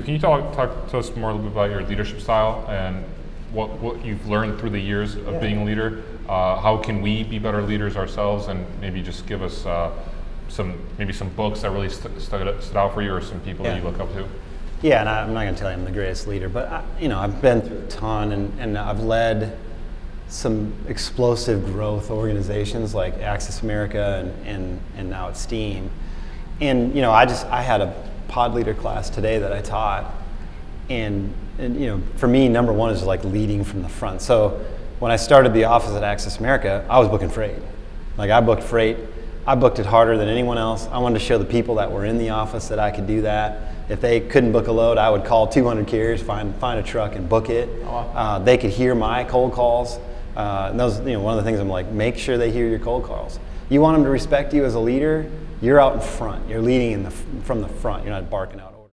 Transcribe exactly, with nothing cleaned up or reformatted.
can you talk, talk to us more a little bit about your leadership style and what, what you've learned through the years of yeah. being a leader? Uh, how can we be better leaders ourselves, and maybe just give us uh, some maybe some books that really st stood, stood out for you, or some people yeah. that you look up to? Yeah, and I'm not going to tell you I'm the greatest leader, but I, you know, I've been through a ton, and, and I've led some explosive growth organizations like Access America and, and, and now at Steam. And you know, I just I had a pod leader class today that I taught, and, and you know, for me, number one is like leading from the front. So when I started the office at Access America, I was booking freight. Like I booked freight, I booked it harder than anyone else. I wanted to show the people that were in the office that I could do that. If they couldn't book a load, I would call two hundred carriers, find find a truck and book it. Oh, wow. uh, they could hear my cold calls. Uh, and those, you know, one of the things I'm like, make sure they hear your cold calls. You want them to respect you as a leader, you're out in front. You're leading in the, from the front. You're not barking out.